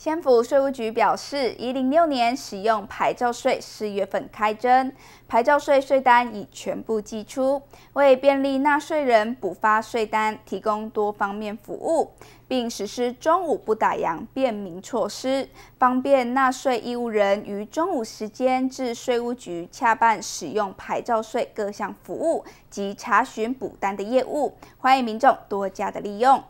县府税务局表示，106年使用牌照税4月份开征，牌照税税单已全部寄出，为便利纳税人补发税单，提供多方面服务，并实施中午不打烊便民措施，方便纳税义务人于中午时间至税务局洽办使用牌照税各项服务及查询补单的业务，欢迎民众多加的利用。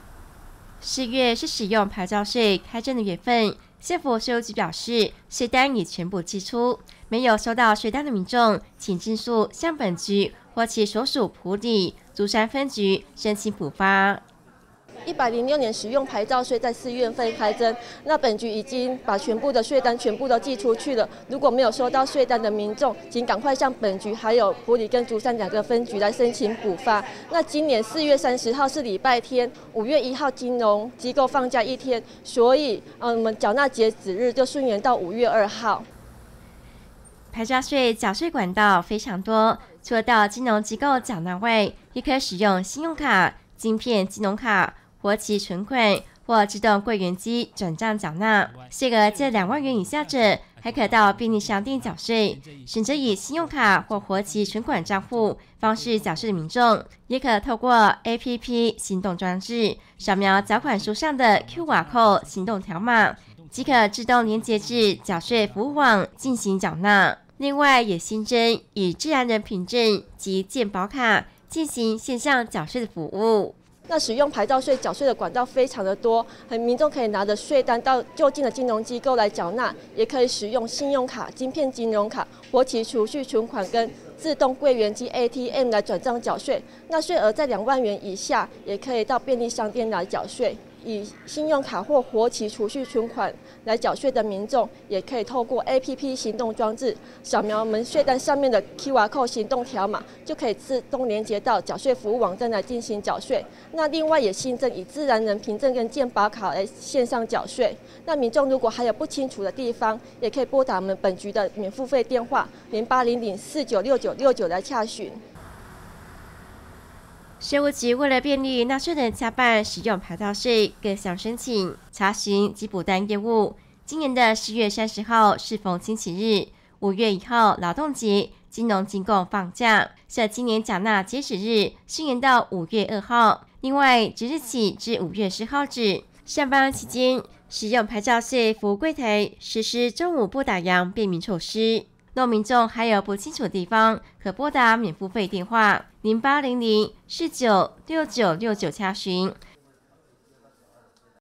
4月是使用牌照税开征的月份，县府税务局表示，税单已全部寄出，没有收到税单的民众，请尽速向本局或其所属埔里、竹山分局申请补发。 106年使用牌照税在4月份开征，那本局已经把全部的税单全部都寄出去了。如果没有收到税单的民众，请赶快向本局还有埔里跟竹山2个分局来申请补发。那今年4月30号是礼拜天，5月1号金融机构放假1天，所以我们缴纳截止日就顺延到5月2号。 牌照税缴税管道非常多，除了到金融机构缴纳外，也可使用信用卡、晶片金融卡、活期存款或自动柜员机转账缴纳，税额介2万元以下者，还可到便利商店缴税。选择以信用卡或活期存款账户方式缴税的民众，也可透过 APP 行动装置扫描缴款书上的 QR code 行动条码，即可自动连结至缴税服务网进行缴纳。另外，也新增以自然人凭证及健保卡进行线上缴税的服务。 那使用牌照税缴税的管道非常的多，民众可以拿着税单到就近的金融机构来缴纳，也可以使用信用卡、晶片金融卡、活期储蓄存款跟自动柜员机 ATM 来转账缴税。那税额在2万元以下，也可以到便利商店来缴税。以信用卡或活期储蓄存款来缴税的民众，也可以透过 APP 行动装置扫描我们税单上面的 QR code 行动条码，就可以自动连接到缴税服务网站来进行缴税。那另外也新增以自然人凭证跟健保卡来线上缴税。那民众如果还有不清楚的地方，也可以拨打我们本局的免付费电话0800496969来洽询。 税务局为了便利纳税人洽办使用牌照税各项申请、查询及补单业务，今年的4月30号适逢星期日，5月1号劳动节，金融机构放假，设今年缴纳截止日顺延到5月2号。另外，即日起至5月10号止，上班期间使用牌照税服务柜台实施中午不打烊便民措施。若民众还有不清楚的地方，可拨打免付费电话0800496969洽询，